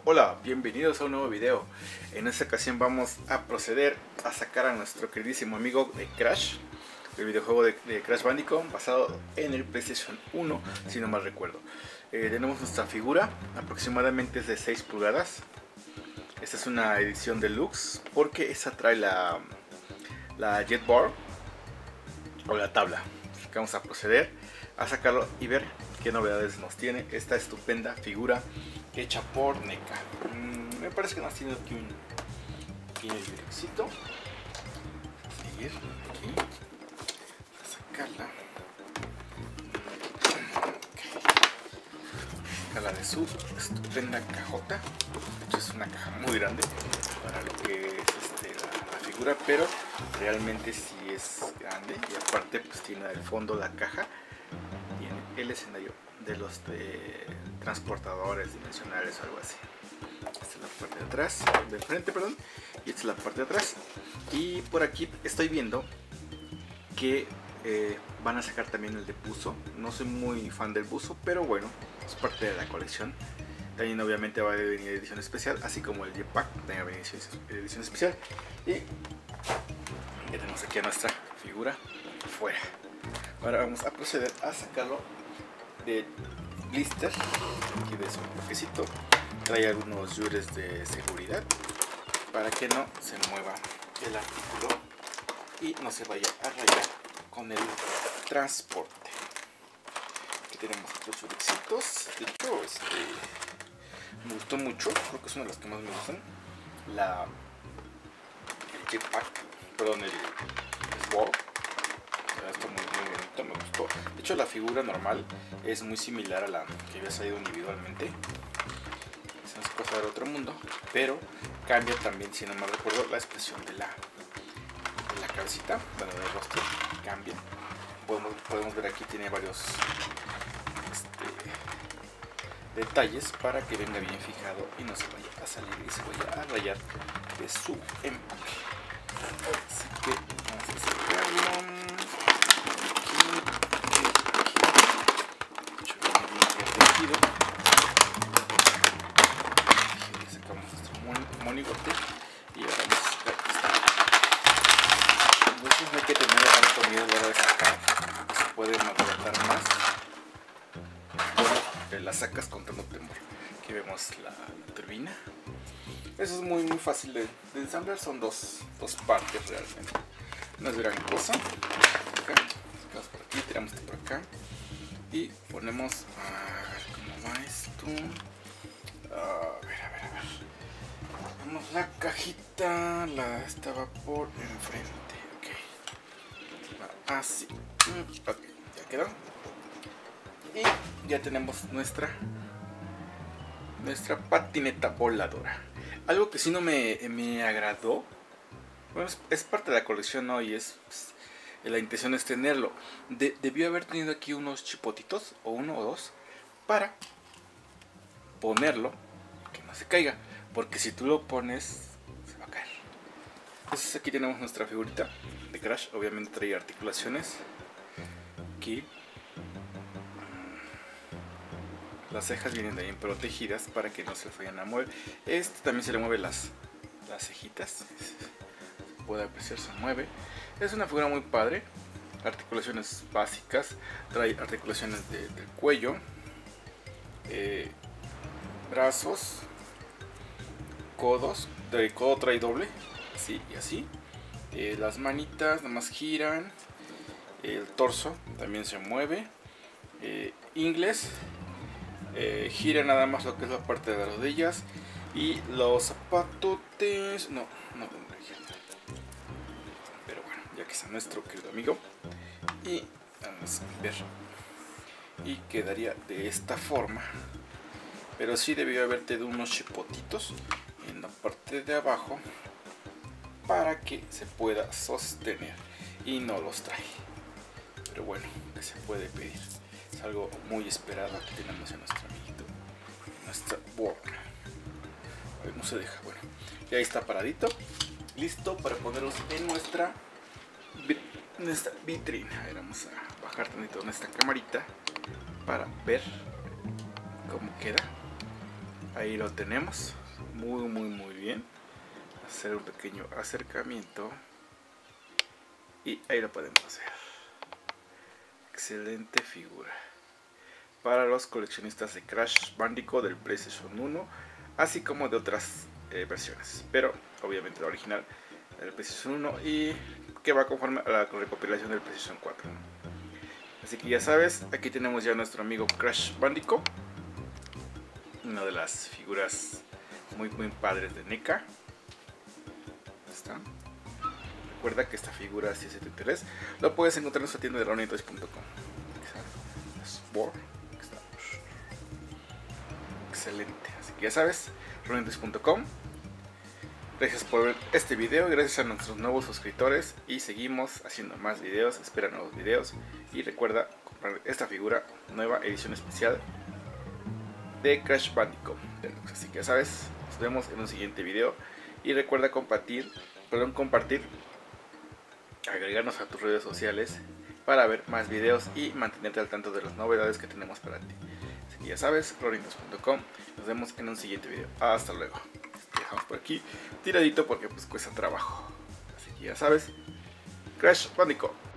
Hola, bienvenidos a un nuevo video. En esta ocasión vamos a proceder a sacar a nuestro queridísimo amigo de Crash, el videojuego de Crash Bandicoot basado en el PlayStation 1, si no mal recuerdo. Tenemos nuestra figura, aproximadamente es de 6 pulgadas. Esta es una edición deluxe porque esa trae la Jet Bar o la tabla. Así que vamos a proceder a sacarlo y ver qué novedades nos tiene esta estupenda figura hecha por NECA. Me parece que nos tiene aquí un pequeño videocito. Seguir aquí, a sacarla. Sacarla de su estupenda cajota. De hecho es una caja muy grande para lo que es la figura, pero realmente sí es grande y aparte pues tiene al fondo la caja, tiene el escenario de los transportadores dimensionales o algo así. Esta es la parte de atrás, de frente, perdón, y esta es la parte de atrás. Y por aquí estoy viendo que van a sacar también el de buzo. No soy muy fan del buzo, pero bueno, es parte de la colección. También obviamente va a venir edición especial, así como el jetpack también va a venir edición especial. Y ya tenemos aquí a nuestra figura fuera. Ahora vamos a proceder a sacarlo de blister, aquí de su bloquecito. Trae algunos yures de seguridad para que no se mueva el artículo y no se vaya a rayar con el transporte. Aquí tenemos otros yurecitos. De hecho, me gustó mucho, creo que es una de las que más me gustan. El jetpack, perdón, el sword. Está muy bonito, me gustó. De hecho, la figura normal es muy similar a la que había salido individualmente. Se nos pasa de otro mundo, pero cambia también, si no mal recuerdo, la expresión de la cabecita, bueno, del rostro, cambia. Podemos ver aquí tiene varios detalles para que venga bien fijado y no se vaya a salir y se vaya a rayar de su empaque. Así que vamos a sacarlo. Le sacamos nuestro monigote y ahora vamos a sacar esta. Entonces no hay que tener tanto miedo a la hora de sacar, se puede maltratar más. La sacas con tanto temor. Aquí vemos la turbina. Eso es muy fácil de ensamblar, son dos partes realmente. No es gran cosa. Acá, sacamos por aquí, tiramos por acá y ponemos, a ver cómo va esto. A ver. Ponemos la cajita, estaba por enfrente. Ok. Así. Ok, ya quedó. Y ya tenemos nuestra patineta voladora. Algo que sí no me agradó. Bueno, es parte de la colección, ¿no? Y la intención es tenerlo. Debió haber tenido aquí unos chipotitos, o uno o dos, para ponerlo, que no se caiga. Porque si tú lo pones, se va a caer. Entonces aquí tenemos nuestra figurita de Crash. Obviamente trae articulaciones. Aquí las cejas vienen también protegidas para que no se les vayan a mover. También se le mueve las cejitas. Se puede apreciar, se mueve. Es una figura muy padre. Articulaciones básicas. Trae articulaciones del cuello, brazos, codos. El codo trae doble, así y así. Las manitas nada más giran. El torso también se mueve. Ingles. Gira nada más lo que es la parte de las rodillas. Y los zapatotes no tendré que girar. Pero bueno, ya que está nuestro querido amigo. Y vamos a ver. Y quedaría de esta forma. Pero sí debió haber tenido unos chipotitos en la parte de abajo para que se pueda sostener. Y no los trae. Pero bueno, que se puede pedir. Es algo muy esperado. Aquí tenemos a nuestro amiguito, nuestra board. A ver, no se deja. Bueno, ya está paradito, listo para ponerlos en nuestra vitrina. A ver, vamos a bajar tantito nuestra camarita para ver cómo queda. Ahí lo tenemos, muy bien. Hacer un pequeño acercamiento y ahí lo podemos ver. Excelente figura para los coleccionistas de Crash Bandicoot del PlayStation 1, así como de otras versiones, pero obviamente la original del PlayStation 1 y que va conforme a la recopilación del PlayStation 4. Así que ya sabes, aquí tenemos ya a nuestro amigo Crash Bandicoot, una de las figuras muy padres de NECA. Está. Recuerda que esta figura, si es de tu interés, lo puedes encontrar en nuestra tienda de RonnieToys.com. Excelente, así que ya sabes, RonnieToys.com. Gracias por ver este video, gracias a nuestros nuevos suscriptores y seguimos haciendo más videos, espera nuevos videos y recuerda comprar esta figura, nueva edición especial de Crash Bandicoot Deluxe. Así que ya sabes, nos vemos en un siguiente video y recuerda compartir, agregarnos a tus redes sociales para ver más videos y mantenerte al tanto de las novedades que tenemos para ti. Así que ya sabes, RonnieToys.com. Nos vemos en un siguiente video. Hasta luego. Dejamos por aquí tiradito porque pues cuesta trabajo. Así que ya sabes, Crash Bandicoot.